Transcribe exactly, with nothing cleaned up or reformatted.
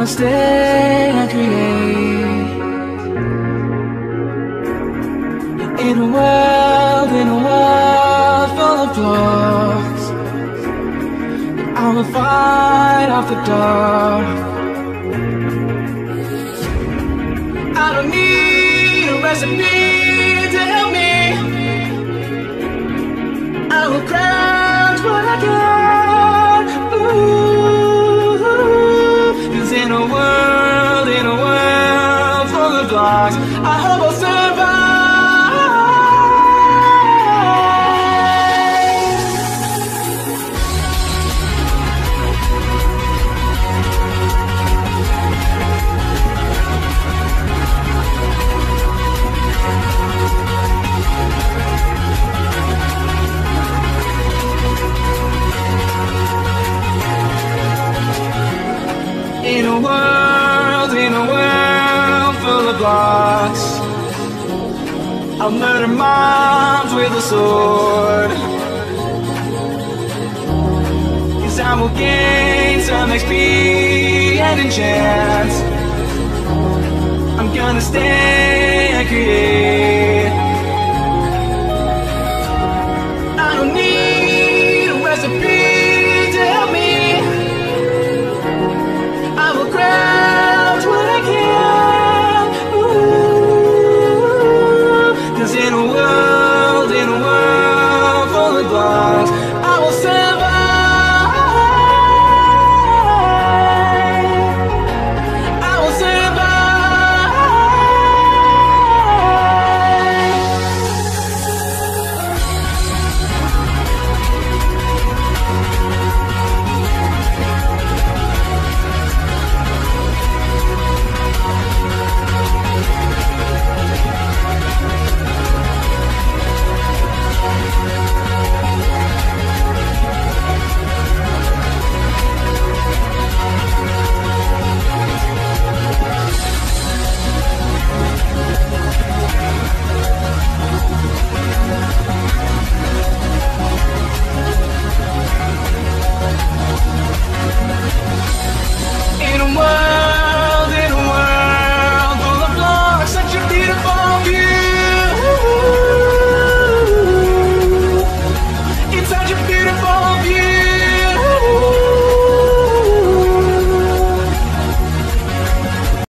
gonna stay and create. In a world, in a world full of flaws, I will fight off the dark. I don't need a recipe to help me. I will craft what I can. Ooh, 'cause in a world, in a world full of blocks, I hope I'll survive. In a world, in a world full of blocks, I'll murder moms with a sword. 'Cause I will gain some X P and enchant. I'm gonna stay and create.